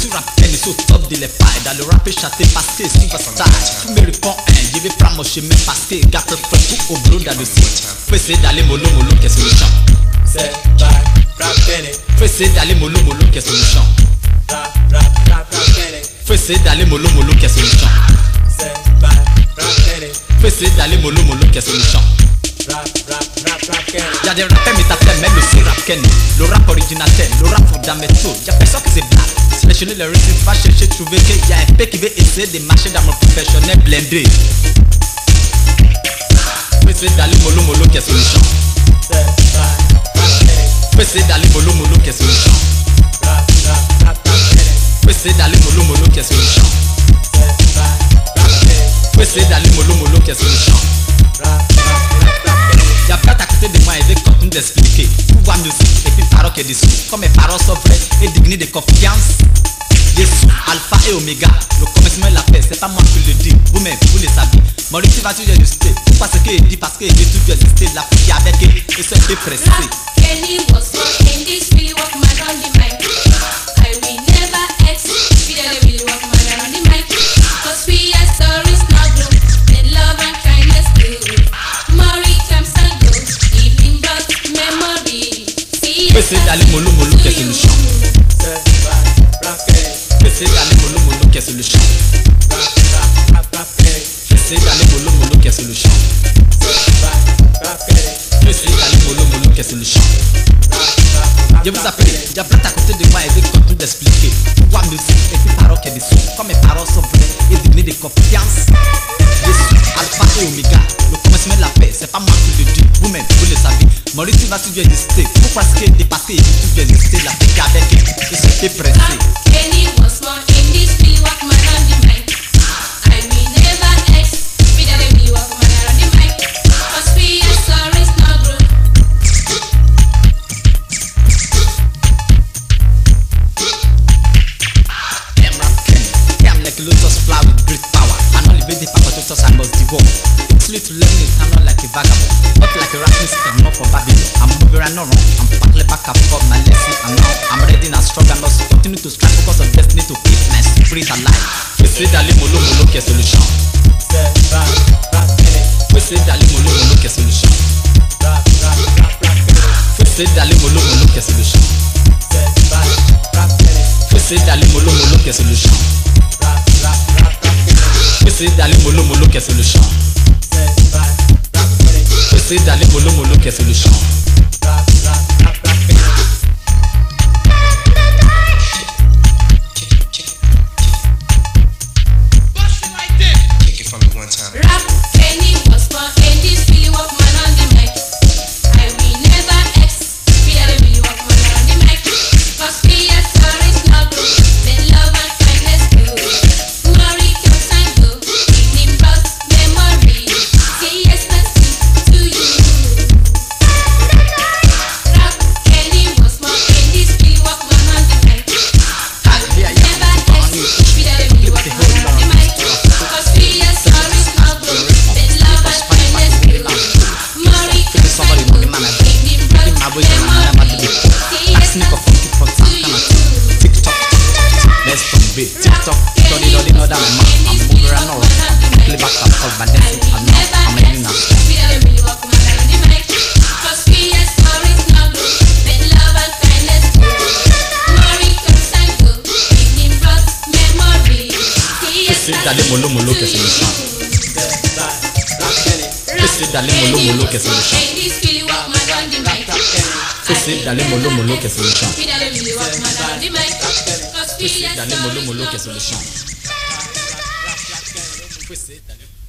sur rap Kenny, sur top de l'épée. Dans le rap chanté parce que superstar. Tous mes réponds, je vais prendre mon chemin parce que gâte fait pour au boulot dans le site. Fais d'aller mollo mollo, qu'est-ce que le chant? C'est pas rap Kenny. Fais d'aller mollo mollo, qu'est-ce que le chant? Rap Kenny. Fais d'aller mollo mollo, qu'est-ce que le chant? C'est pas rap Kenny. Fais d'aller mollo mollo, qu'est-ce que le chant? Rap Kenny. Y'a des rappeurs mais t'appelles même le sous rap Kenny. Le rap originateur, le rap fondamental. Y'a personne qui c'est black. Sélectionner les rythmes, va chercher, trouver qu'il y a un peu qui veut essayer de marcher dans mon professionnel blendé. Fais d'aller mollo mollo, qu'est-ce que le chant? C'est pas rap Kenny. Fais d'aller mollo mollo, qu'est-ce que le chant? Rap Kenny. Fais d'aller mollo mollo, qu'est-ce que le chant? C'est pas rap Kenny. Fais d'aller mollo mollo, qu'est-ce que le chant? Rap Kenny. Y'a pas à côté de moi et veut continuer d'expliquer. Pouvoir musique et puis parole qui est dessous. Comme mes paroles sont vraies et dignes de confiance. Jésus, Alpha et Omega. Le commencement et la paix, c'est pas moi qui le dis. Vous-même, vous le savez. Mon récit va toujours exister. Pourquoi ce qu'il dit? Parce qu'il dit toujours exister. La fille avec eux et ce qui est pressé. Kenny was born in this really walk man on the mic. I will never ex. We don't really walk man on the mic. Cause we are stories not blue. Then love and kindness do. Mori comes and goes. Evening but memory. See Fais d'aller mollo mollo, qu'est-ce que le chant? C'est pas rap Kenny. Fais d'aller mollo mollo, qu'est-ce que le chant? Rap Kenny. Fais d'aller mollo mollo, qu'est-ce que le chant? C'est pas rap Kenny. Fais d'aller mollo mollo, qu'est-ce que le chant? Je vous appelle, y'a plein à côté de moi et veut continuer d'expliquer. Pouvoir musique et puis parole qui est dessous. Comme mes paroles sont vraies et dignes de confiance. Jésus, Alpha et Omega. Le commencement de la paix, c'est pas moi qui le dis. Vous-même, vous le savez. Mon récit va toujours exister. Pourquoi ce qu'il est dépassé et dit toujours exister? La paix avec eux et ce qui est pressé. Kenny was born in this really walk man on the mic. I will never ex. We don't really walk man on the mic. Cause we are stories not blue. Like a lotus flower with great power. I know the power to us I must devour. It's sweet to learn it, I'm not like a vagabond. Not like a rapping star, not for Babylon. I'm moving around, no wrong. I'm paddling back and forth, my lesson. And now I'm ready and strong. I must continue to strive because of destiny to keep my spirit alive. Fais d'aller mollo mollo, qu'est-ce que le chant? C'est pas rap Kenny. Fais d'aller mollo mollo, qu'est-ce que le chant? Rap Kenny. Fais d'aller mollo mollo, qu'est-ce que le chant? C'est pas rap Kenny. Fais d'aller mollo mollo, qu'est-ce que le chant? Rap Kenny. Fais d'aller mollo mollo, qu'est-ce que le chant? C'est pas rap Kenny. Fais d'aller mollo mollo, qu'est-ce que le chant? Rap Kenny. Rap Kenny was born in this really walk man on the mic. I will never ex. We don't really walk man on the mic. Cause we are stories not blue. Then love and kindness do. Mori comes and go. Evening brought memory. Say yes to you. Rap Kenny was born in this really walk man on the mic. I will never ex. We don't really walk man on the mic. Cause we are stories not blue. Then love and kindness do. Mori comes and go. Evening brought memory. Say yes to you. TikTok, let's convey. TikTok, study all the other man. I'm moving around now. Play back and forth, but that's it. I'm not. I'm ready now. We don't really walk man on the mic. Cause we are stories not blue. Then love and kindness do. Mori comes and go. Evening brought memory. Say yes Fais d'aller mollo mollo, qu'est-ce que le chant? C'est pas rap Kenny. Fais d'aller mollo mollo, qu'est-ce que le chant? in this really walk man on the mic. Fais d'aller mollo mollo, qu'est-ce que le chant? We don't really walk man on the mic. Cause we Fais are d'aller mollo stories mollo, not qu'est-ce que blue. le chant? Fais d'aller